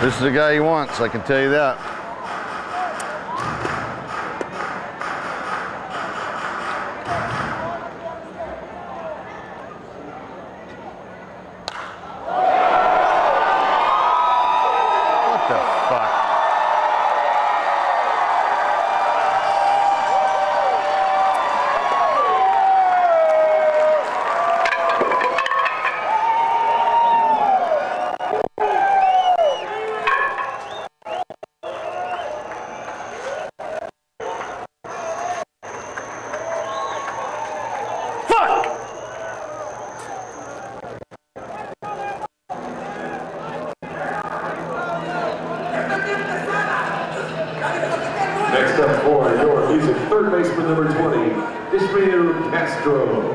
This is the guy he wants, I can tell you that. What the fuck? Next up for your music, third baseman number 20, Ishmael Castro.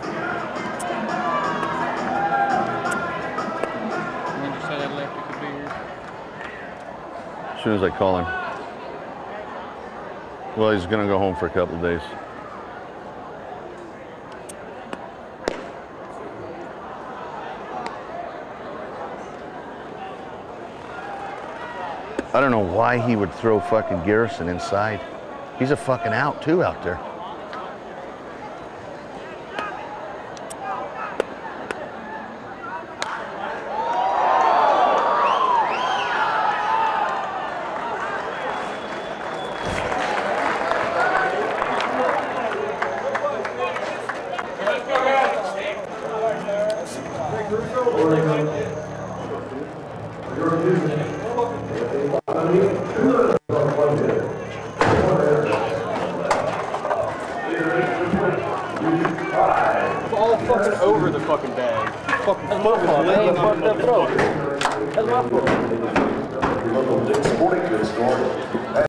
As soon as I call him. Well, he's gonna go home for a couple of days. I don't know why he would throw fucking Garrison inside. He's a fucking out too out there. All fucking over the fucking bag. Fucking football laying on the throat. That's my fault. Sporting goods store.